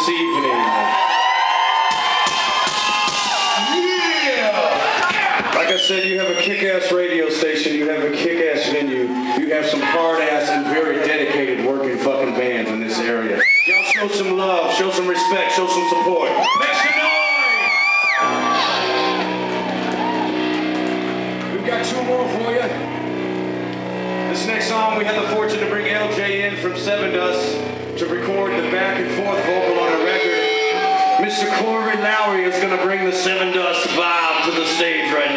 this evening. Yeah! Like I said, you have a kick-ass radio station, you have a kick-ass venue, you have some hard-ass and very dedicated working fucking bands in this area. Y'all show some love, show some respect, show some support. Make some noise! We've got two more for you. This next song, we had the fortune to bring LJ in from Sevendust to record the back and forth vocal on a record. Mr. Corey Lowry is going to bring the Sevendust vibe to the stage right now.